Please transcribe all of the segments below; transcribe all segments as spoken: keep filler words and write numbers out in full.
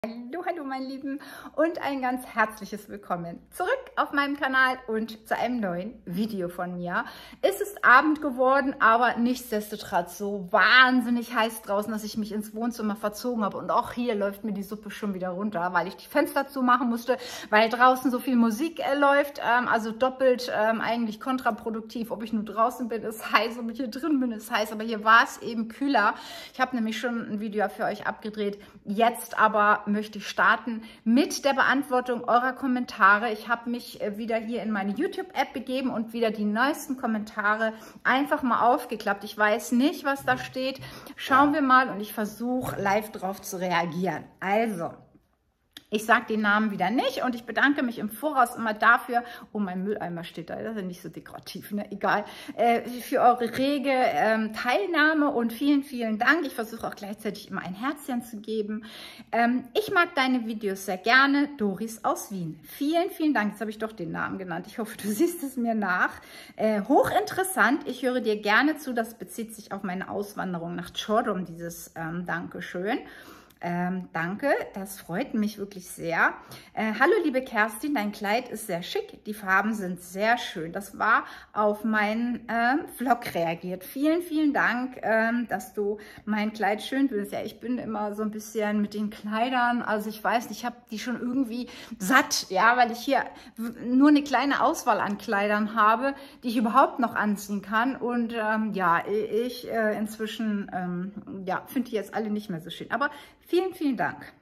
Hallo, hallo meine Lieben und ein ganz herzliches Willkommen zurück auf meinem Kanal und zu einem neuen Video von mir. Es ist Abend geworden, aber nichtsdestotrotz so wahnsinnig heiß draußen, dass ich mich ins Wohnzimmer verzogen habe und auch hier läuft mir die Suppe schon wieder runter, weil ich die Fenster zumachen musste, weil draußen so viel Musik äh, läuft, ähm, also doppelt ähm, eigentlich kontraproduktiv. Ob ich nur draußen bin, ist heiß, ob ich hier drin bin, ist heiß, aber hier war es eben kühler. Ich habe nämlich schon ein Video für euch abgedreht, jetzt aber möchte ich starten mit der Beantwortung eurer Kommentare. Ich habe mich wieder hier in meine YouTube-App begeben und wieder die neuesten Kommentare einfach mal aufgeklappt. Ich weiß nicht, was da steht. Schauen wir mal und ich versuche live drauf zu reagieren. Also, ich sage den Namen wieder nicht und ich bedanke mich im Voraus immer dafür, oh, mein Mülleimer steht da, das ist nicht so dekorativ, ne? Egal, äh, für eure rege ähm, Teilnahme und vielen, vielen Dank. Ich versuche auch gleichzeitig immer ein Herzchen zu geben. Ähm, ich mag deine Videos sehr gerne, Doris aus Wien. Vielen, vielen Dank, jetzt habe ich doch den Namen genannt. Ich hoffe, du siehst es mir nach. Äh, hochinteressant, ich höre dir gerne zu, das bezieht sich auf meine Auswanderung nach Çorum, dieses ähm, Dankeschön. Ähm, danke, das freut mich wirklich sehr. Äh, hallo liebe Kerstin, dein Kleid ist sehr schick, die Farben sind sehr schön. Das war auf meinen ähm, Vlog reagiert. Vielen, vielen Dank, ähm, dass du mein Kleid schön findest. Ja, ich bin immer so ein bisschen mit den Kleidern, also ich weiß nicht, ich habe die schon irgendwie satt, ja, weil ich hier nur eine kleine Auswahl an Kleidern habe, die ich überhaupt noch anziehen kann. Und ähm, ja, ich äh, inzwischen ähm, ja, finde die jetzt alle nicht mehr so schön. Aber vielen, vielen Dank.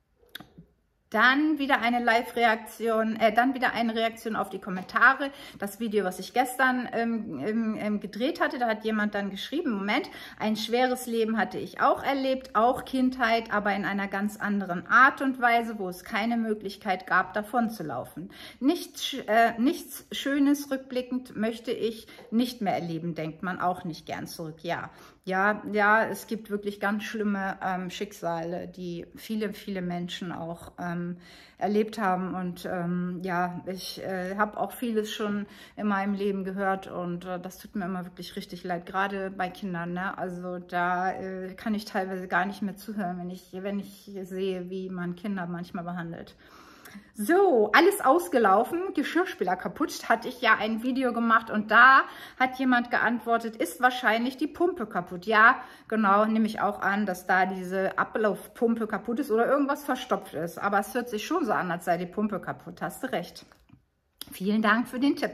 Dann wieder eine Live-Reaktion, äh, dann wieder eine Reaktion auf die Kommentare. Das Video, was ich gestern ähm, ähm, gedreht hatte, da hat jemand dann geschrieben, Moment, ein schweres Leben hatte ich auch erlebt, auch Kindheit, aber in einer ganz anderen Art und Weise, wo es keine Möglichkeit gab, davon zu laufen. Nichts, äh, nichts Schönes rückblickend möchte ich nicht mehr erleben, denkt man auch nicht gern zurück. Ja, ja, ja, es gibt wirklich ganz schlimme ähm, Schicksale, die viele, viele Menschen auch ähm, erlebt haben. Und ähm, ja, ich äh, habe auch vieles schon in meinem Leben gehört und äh, das tut mir immer wirklich richtig leid, gerade bei Kindern. Ne? Also da äh, kann ich teilweise gar nicht mehr zuhören, wenn ich, wenn ich sehe, wie man Kinder manchmal behandelt. So, alles ausgelaufen, Geschirrspüler kaputt, hatte ich ja ein Video gemacht und da hat jemand geantwortet, ist wahrscheinlich die Pumpe kaputt. Ja, genau, nehme ich auch an, dass da diese Ablaufpumpe kaputt ist oder irgendwas verstopft ist. Aber es hört sich schon so an, als sei die Pumpe kaputt, hast du recht. Vielen Dank für den Tipp.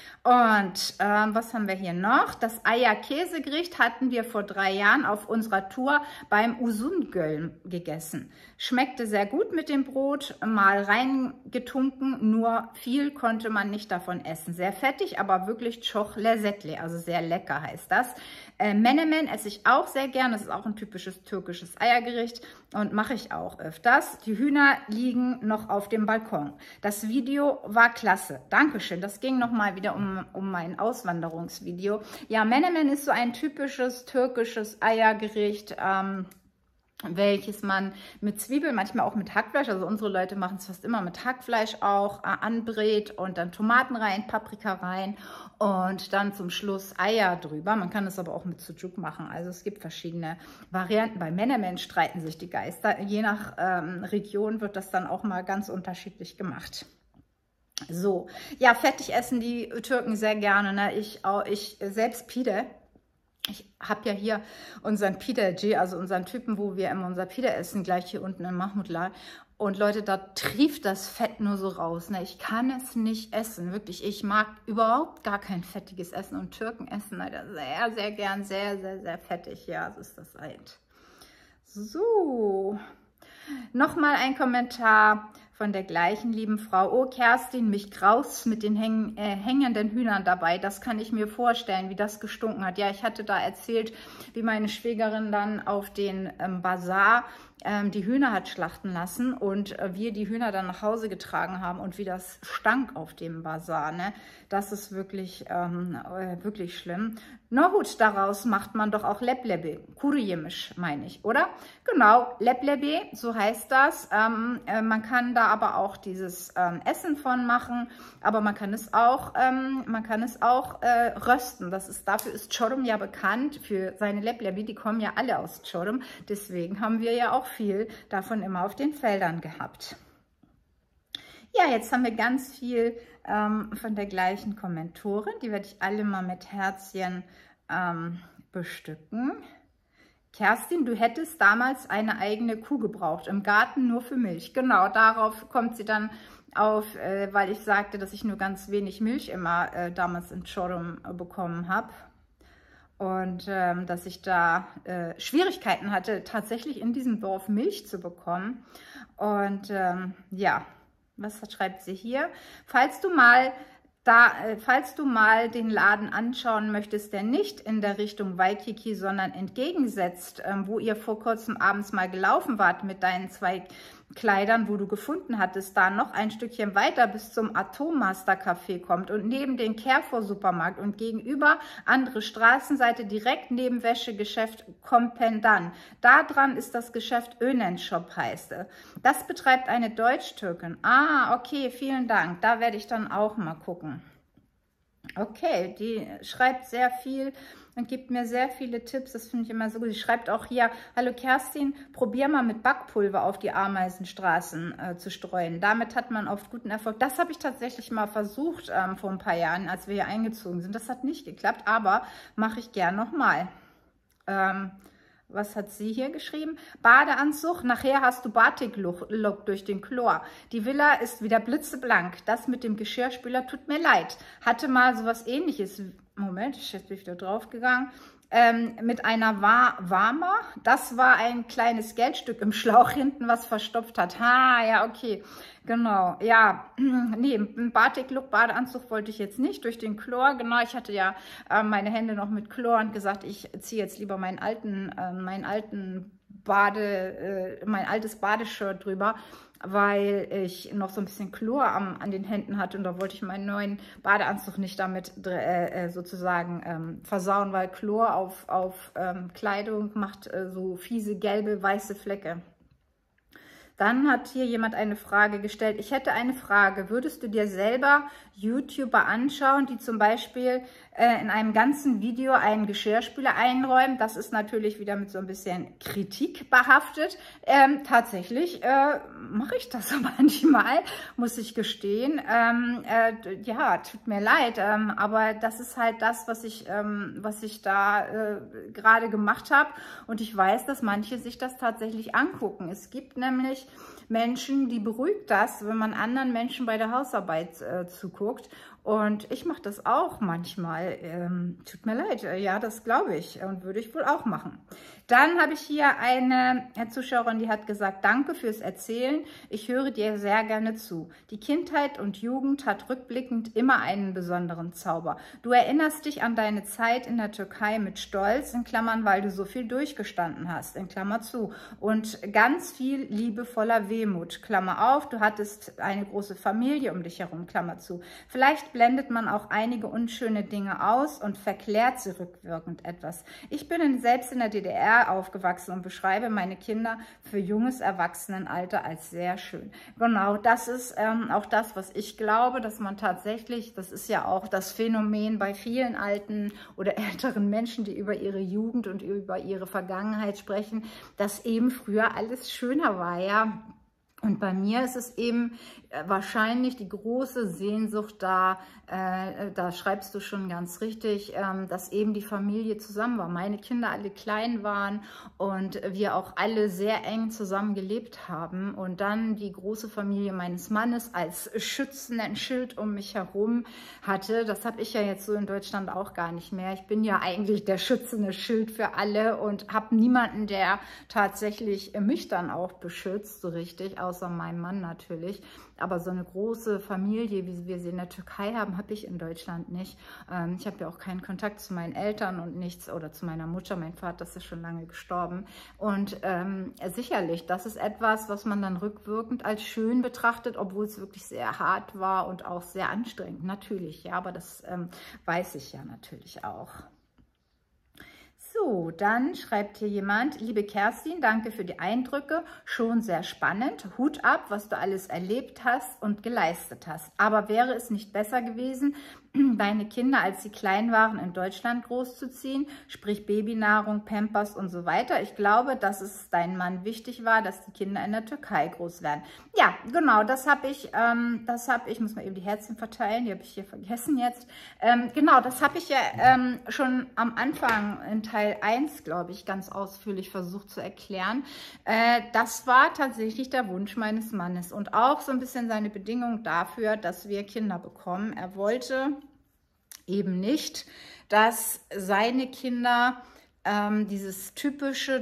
Und ähm, was haben wir hier noch? Das Eier-Käsegericht hatten wir vor drei Jahren auf unserer Tour beim Uzungöl gegessen. Schmeckte sehr gut mit dem Brot, mal reingetunken, nur viel konnte man nicht davon essen. Sehr fettig, aber wirklich çok lezzetli, also sehr lecker heißt das. Äh, Menemen esse ich auch sehr gern, das ist auch ein typisches türkisches Eiergericht und mache ich auch öfters. Die Hühner liegen noch auf dem Balkon. Das Video war klasse, Dankeschön, das ging nochmal wieder um um mein Auswanderungsvideo. Ja, Menemen ist so ein typisches türkisches Eiergericht, ähm, welches man mit Zwiebeln, manchmal auch mit Hackfleisch, also unsere Leute machen es fast immer mit Hackfleisch auch, äh, anbrät und dann Tomaten rein, Paprika rein und dann zum Schluss Eier drüber. Man kann es aber auch mit Sucuk machen, also es gibt verschiedene Varianten. Bei Menemen streiten sich die Geister, je nach ähm, Region wird das dann auch mal ganz unterschiedlich gemacht. So, ja, fettig essen die Türken sehr gerne, ne? Ich, auch, ich selbst Pide. Ich habe ja hier unseren Pideci, also unseren Typen, wo wir immer unser Pide essen, gleich hier unten in Mahmudlar. Und Leute, da trieft das Fett nur so raus. Ne? Ich kann es nicht essen, wirklich. Ich mag überhaupt gar kein fettiges Essen. Und Türken essen leider sehr, sehr gern, sehr, sehr, sehr fettig. Ja, so ist das halt. So, nochmal ein Kommentar von der gleichen lieben Frau. Oh Kerstin, mich graust mit den häng, äh, hängenden Hühnern dabei. Das kann ich mir vorstellen, wie das gestunken hat. Ja, ich hatte da erzählt, wie meine Schwägerin dann auf den ähm, Bazar ähm, die Hühner hat schlachten lassen und äh, wir die Hühner dann nach Hause getragen haben und wie das stank auf dem Bazar. Ne? Das ist wirklich, ähm, äh, wirklich schlimm. Na gut, daraus macht man doch auch Leblebi, Kuruyemisch meine ich, oder? Genau, Leblebi, so heißt das. Ähm, äh, man kann da aber auch dieses ähm, Essen von machen, aber man kann es auch, ähm, man kann es auch äh, rösten. Das ist, dafür ist Çorum ja bekannt, für seine Leblebi, die kommen ja alle aus Çorum. Deswegen haben wir ja auch viel davon immer auf den Feldern gehabt. Ja, jetzt haben wir ganz viel ähm, von der gleichen Kommentorin. Die werde ich alle mal mit Herzchen ähm, bestücken. Kerstin, du hättest damals eine eigene Kuh gebraucht, im Garten nur für Milch. Genau, darauf kommt sie dann auf, äh, weil ich sagte, dass ich nur ganz wenig Milch immer äh, damals in Çorum äh, bekommen habe. Und ähm, dass ich da äh, Schwierigkeiten hatte, tatsächlich in diesem Dorf Milch zu bekommen. Und ähm, ja, was schreibt sie hier? Falls du mal Da, falls du mal den Laden anschauen möchtest, der nicht in der Richtung Waikiki, sondern entgegensetzt, ähm, wo ihr vor kurzem abends mal gelaufen wart mit deinen zwei Kleidern, wo du gefunden hattest, da noch ein Stückchen weiter bis zum Atommaster Café kommt und neben den Carrefour Supermarkt und gegenüber andere Straßenseite direkt neben Wäschegeschäft Kompendan. Da dran ist das Geschäft Önen Shop heißt es. Das betreibt eine Deutsch-Türkin. Ah, okay, vielen Dank. Da werde ich dann auch mal gucken. Okay, die schreibt sehr viel und gibt mir sehr viele Tipps. Das finde ich immer so gut. Sie schreibt auch hier, hallo Kerstin, probier mal mit Backpulver auf die Ameisenstraßen äh, zu streuen. Damit hat man oft guten Erfolg. Das habe ich tatsächlich mal versucht ähm, vor ein paar Jahren, als wir hier eingezogen sind. Das hat nicht geklappt, aber mache ich gern nochmal. Ähm, Was hat sie hier geschrieben? Badeanzug, nachher hast du Batik-Look durch den Chlor. Die Villa ist wieder blitzeblank. Das mit dem Geschirrspüler tut mir leid. Hatte mal sowas ähnliches. Moment, ich bin wieder draufgegangen. Ähm, mit einer Wa Warmer. Das war ein kleines Geldstück im Schlauch hinten, was verstopft hat. Ha, ja, okay. Genau, ja, nee, einen Batik-Look, Badeanzug wollte ich jetzt nicht durch den Chlor. Genau, ich hatte ja äh, meine Hände noch mit Chlor und gesagt, ich ziehe jetzt lieber meinen alten, äh, meinen alten Bade, äh, mein altes Badeshirt drüber, weil ich noch so ein bisschen Chlor am, an den Händen hatte und da wollte ich meinen neuen Badeanzug nicht damit äh, sozusagen ähm, versauen, weil Chlor auf, auf ähm, Kleidung macht äh, so fiese gelbe, weiße Flecke. Dann hat hier jemand eine Frage gestellt. Ich hätte eine Frage. Würdest du dir selber YouTuber anschauen, die zum Beispiel äh, in einem ganzen Video einen Geschirrspüler einräumen? Das ist natürlich wieder mit so ein bisschen Kritik behaftet. Ähm, tatsächlich äh, mache ich das manchmal, muss ich gestehen. Ähm, äh, ja, tut mir leid, ähm, aber das ist halt das, was ich, ähm, was ich da äh, gerade gemacht habe. Und ich weiß, dass manche sich das tatsächlich angucken. Es gibt nämlich Menschen, die beruhigt das, wenn man anderen Menschen bei der Hausarbeit äh, zuguckt. Und ich mache das auch manchmal. Ähm, tut mir leid, ja, das glaube ich und würde ich wohl auch machen. Dann habe ich hier eine Zuschauerin, die hat gesagt, danke fürs Erzählen. Ich höre dir sehr gerne zu. Die Kindheit und Jugend hat rückblickend immer einen besonderen Zauber. Du erinnerst dich an deine Zeit in der Türkei mit Stolz, in Klammern, weil du so viel durchgestanden hast, in Klammer zu. Und ganz viel liebevoller Wehmut, Klammer auf. Du hattest eine große Familie um dich herum, Klammer zu. Vielleicht blendet man auch einige unschöne Dinge aus und verklärt sie rückwirkend etwas. Ich bin selbst in der D D R aufgewachsen und beschreibe meine Kinder für junges Erwachsenenalter als sehr schön. Genau, das ist ähm, auch das, was ich glaube, dass man tatsächlich, das ist ja auch das Phänomen bei vielen alten oder älteren Menschen, die über ihre Jugend und über ihre Vergangenheit sprechen, dass eben früher alles schöner war, ja. Und bei mir ist es eben wahrscheinlich die große Sehnsucht da, äh, da schreibst du schon ganz richtig, ähm, dass eben die Familie zusammen war. Meine Kinder alle klein waren und wir auch alle sehr eng zusammen gelebt haben. Und dann die große Familie meines Mannes als schützenden Schild um mich herum hatte. Das habe ich ja jetzt so in Deutschland auch gar nicht mehr. Ich bin ja eigentlich der schützende Schild für alle und habe niemanden, der tatsächlich mich dann auch beschützt, so richtig, außer meinem Mann natürlich. Aber so eine große Familie, wie wir sie in der Türkei haben, habe ich in Deutschland nicht. Ähm, ich habe ja auch keinen Kontakt zu meinen Eltern und nichts oder zu meiner Mutter. Mein Vater ist ja schon lange gestorben. Und ähm, sicherlich, das ist etwas, was man dann rückwirkend als schön betrachtet, obwohl es wirklich sehr hart war und auch sehr anstrengend. Natürlich, ja, aber das ähm, weiß ich ja natürlich auch. So, So, dann schreibt hier jemand, liebe Kerstin, danke für die Eindrücke, schon sehr spannend, Hut ab, was du alles erlebt hast und geleistet hast. Aber wäre es nicht besser gewesen, deine Kinder, als sie klein waren, in Deutschland großzuziehen, sprich Babynahrung, Pampers und so weiter? Ich glaube, dass es deinem Mann wichtig war, dass die Kinder in der Türkei groß werden. Ja, genau, das habe ich, ähm, das habe ich, muss mal eben die Herzchen verteilen, die habe ich hier vergessen jetzt. Ähm, genau, das habe ich ja ähm, schon am Anfang in Teil eins, glaube ich, ganz ausführlich versucht zu erklären. Äh, das war tatsächlich der Wunsch meines Mannes und auch so ein bisschen seine Bedingung dafür, dass wir Kinder bekommen. Er wollte eben nicht, dass seine Kinder ähm, dieses typische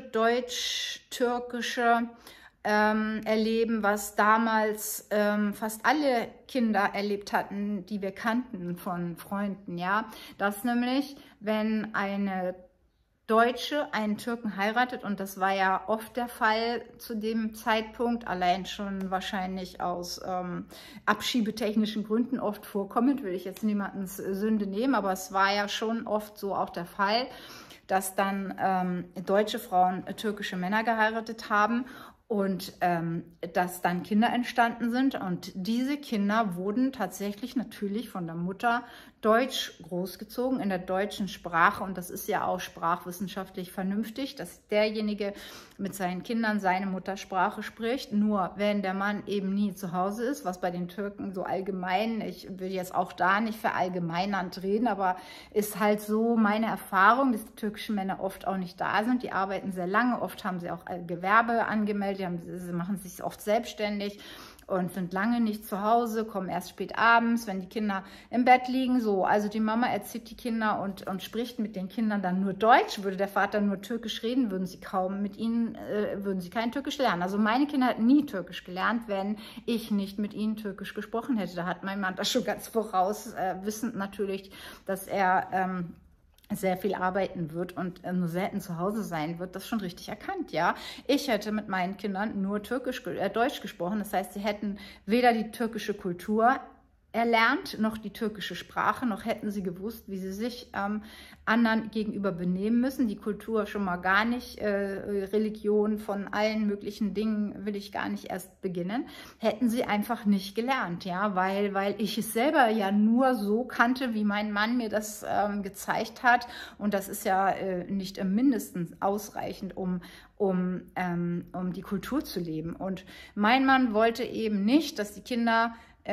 deutsch-türkische ähm, erleben, was damals ähm, fast alle Kinder erlebt hatten, die wir kannten von Freunden, ja. Dass nämlich, wenn eine Deutsche einen Türken heiratet, und das war ja oft der Fall zu dem Zeitpunkt, allein schon wahrscheinlich aus ähm, abschiebetechnischen Gründen oft vorkommend, will ich jetzt niemandens Sünde nehmen, aber es war ja schon oft so auch der Fall, dass dann ähm, deutsche Frauen äh, türkische Männer geheiratet haben und ähm, dass dann Kinder entstanden sind, und diese Kinder wurden tatsächlich natürlich von der Mutter deutsch großgezogen, in der deutschen Sprache, und das ist ja auch sprachwissenschaftlich vernünftig, dass derjenige mit seinen Kindern seine Muttersprache spricht. Nur wenn der Mann eben nie zu Hause ist, was bei den Türken so allgemein, ich will jetzt auch da nicht verallgemeinernd reden, aber ist halt so meine Erfahrung, dass die türkischen Männer oft auch nicht da sind, die arbeiten sehr lange, oft haben sie auch Gewerbe angemeldet, die haben, sie machen sich oft selbstständig und sind lange nicht zu Hause, kommen erst spät abends, wenn die Kinder im Bett liegen. So, also die Mama erzieht die Kinder und, und spricht mit den Kindern dann nur Deutsch. Würde der Vater nur Türkisch reden, würden sie kaum mit ihnen, äh, würden sie kein Türkisch lernen. Also meine Kinder hatten nie Türkisch gelernt, wenn ich nicht mit ihnen Türkisch gesprochen hätte. Da hat mein Mann das schon ganz voraus, äh, wissend natürlich, dass er ähm, sehr viel arbeiten wird und äh, nur selten zu Hause sein wird, das schon richtig erkannt, ja. Ich hätte mit meinen Kindern nur Türkisch, äh, Deutsch gesprochen, das heißt, sie hätten weder die türkische Kultur erlernt, noch die türkische Sprache, noch hätten sie gewusst, wie sie sich ähm, anderen gegenüber benehmen müssen. Die Kultur schon mal gar nicht, äh, Religion, von allen möglichen Dingen will ich gar nicht erst beginnen. Hätten sie einfach nicht gelernt, ja, weil, weil ich es selber ja nur so kannte, wie mein Mann mir das ähm, gezeigt hat, und das ist ja äh, nicht im Mindesten ausreichend, um um, ähm, um die Kultur zu leben. Und mein Mann wollte eben nicht, dass die Kinder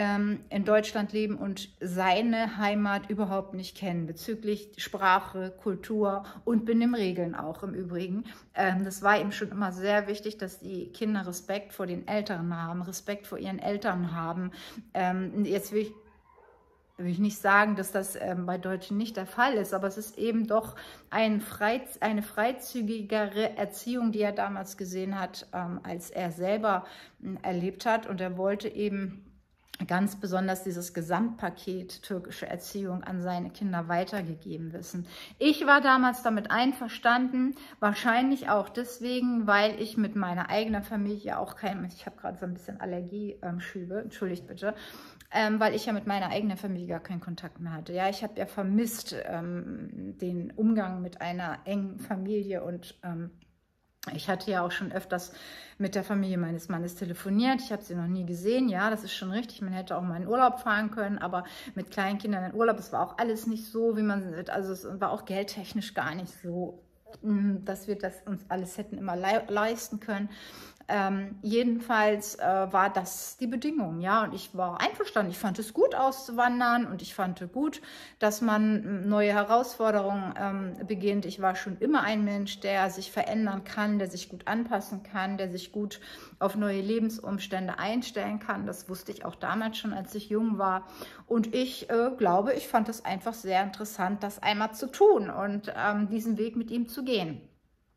in Deutschland leben und seine Heimat überhaupt nicht kennen, bezüglich Sprache, Kultur und Benimmregeln auch im Übrigen. Das war ihm schon immer sehr wichtig, dass die Kinder Respekt vor den Älteren haben, Respekt vor ihren Eltern haben. Jetzt will ich will ich nicht sagen, dass das ähm, bei Deutschen nicht der Fall ist, aber es ist eben doch ein Freiz eine freizügigere Erziehung, die er damals gesehen hat, ähm, als er selber äh, erlebt hat. Und er wollte eben ganz besonders dieses Gesamtpaket türkische Erziehung an seine Kinder weitergegeben wissen. Ich war damals damit einverstanden, wahrscheinlich auch deswegen, weil ich mit meiner eigenen Familie auch kein, ich habe gerade so ein bisschen Allergieschübe, entschuldigt bitte, ähm, weil ich ja mit meiner eigenen Familie gar keinen Kontakt mehr hatte. Ja, ich habe ja vermisst ähm, den Umgang mit einer engen Familie, und ähm, ich hatte ja auch schon öfters mit der Familie meines Mannes telefoniert. Ich habe sie noch nie gesehen. Ja, das ist schon richtig. Man hätte auch mal in Urlaub fahren können, aber mit kleinen Kindern in Urlaub, es war auch alles nicht so, wie man, also es war auch geldtechnisch gar nicht so, dass wir das uns alles hätten immer le leisten können. Ähm, jedenfalls äh, war das die Bedingung, ja, und ich war einverstanden. Ich fand es gut auszuwandern, und ich fand es gut, dass man neue Herausforderungen ähm, beginnt. Ich war schon immer ein Mensch, der sich verändern kann, der sich gut anpassen kann, der sich gut auf neue Lebensumstände einstellen kann. Das wusste ich auch damals schon, als ich jung war. Und ich äh, glaube, ich fand es einfach sehr interessant, das einmal zu tun und ähm, diesen Weg mit ihm zu gehen.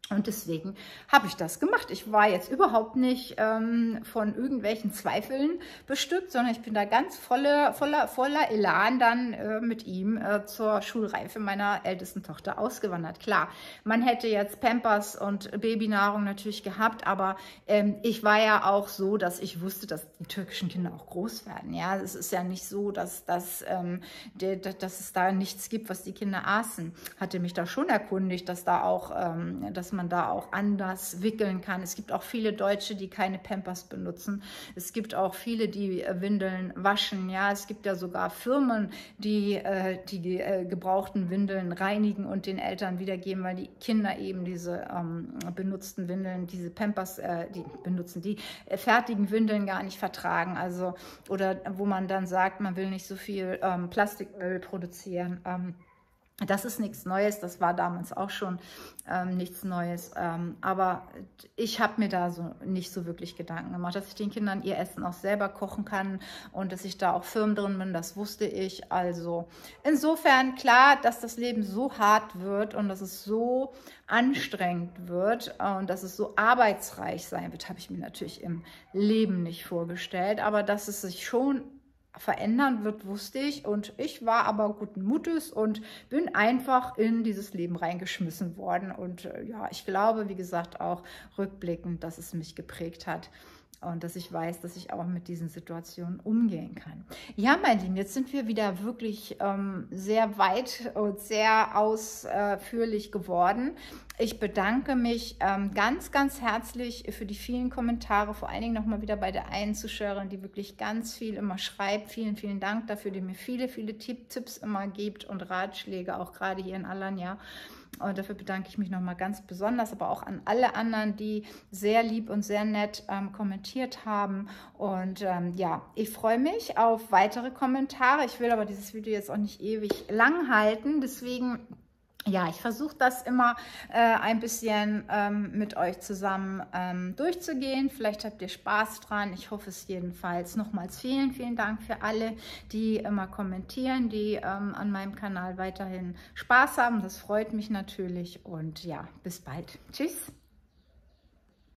Und deswegen habe ich das gemacht. Ich war jetzt überhaupt nicht ähm, von irgendwelchen Zweifeln bestückt, sondern ich bin da ganz voller, voller, voller Elan dann äh, mit ihm äh, zur Schulreife meiner ältesten Tochter ausgewandert. Klar, man hätte jetzt Pampers und Babynahrung natürlich gehabt, aber ähm, ich war ja auch so, dass ich wusste, dass die türkischen Kinder auch groß werden. Ja, es ist ja nicht so, dass, dass, ähm, de, dass es da nichts gibt, was die Kinder aßen. Hatte mich da schon erkundigt, dass da auch, ähm, dass man man da auch anders wickeln kann. Es gibt auch viele Deutsche, die keine Pampers benutzen. Es gibt auch viele, die äh, Windeln waschen. Ja, es gibt ja sogar Firmen, die äh, die äh, gebrauchten Windeln reinigen und den Eltern wiedergeben, weil die Kinder eben diese ähm, benutzten Windeln, diese Pampers, äh, die benutzen, die äh, fertigen Windeln gar nicht vertragen. Also, oder wo man dann sagt, man will nicht so viel ähm, Plastikmüll produzieren. Ähm, Das ist nichts Neues, das war damals auch schon ähm, nichts Neues. Ähm, aber ich habe mir da so nicht so wirklich Gedanken gemacht, dass ich den Kindern ihr Essen auch selber kochen kann und dass ich da auch firm drin bin, das wusste ich. Also insofern klar, dass das Leben so hart wird und dass es so anstrengend wird und dass es so arbeitsreich sein wird, habe ich mir natürlich im Leben nicht vorgestellt. Aber dass es sich schon verändern wird, wusste ich, und ich war aber guten Mutes und bin einfach in dieses Leben reingeschmissen worden, und äh, ja, ich glaube, wie gesagt, auch rückblickend, dass es mich geprägt hat und dass ich weiß, dass ich auch mit diesen Situationen umgehen kann. Ja, mein Lieben, jetzt sind wir wieder wirklich ähm, sehr weit und sehr ausführlich geworden. Ich bedanke mich ähm, ganz, ganz herzlich für die vielen Kommentare, vor allen Dingen nochmal wieder bei der einen Zuschauerin, die wirklich ganz viel immer schreibt. Vielen, vielen Dank dafür, die mir viele, viele Tipps immer gibt und Ratschläge, auch gerade hier in Alanya. Und dafür bedanke ich mich nochmal ganz besonders, aber auch an alle anderen, die sehr lieb und sehr nett ähm, kommentiert haben. Und ähm, ja, ich freue mich auf weitere Kommentare. Ich will aber dieses Video jetzt auch nicht ewig lang halten, deswegen... Ja, ich versuche das immer äh, ein bisschen ähm, mit euch zusammen ähm, durchzugehen. Vielleicht habt ihr Spaß dran. Ich hoffe es jedenfalls. Nochmals vielen, vielen Dank für alle, die immer kommentieren, die ähm, an meinem Kanal weiterhin Spaß haben. Das freut mich natürlich. Und ja, bis bald. Tschüss.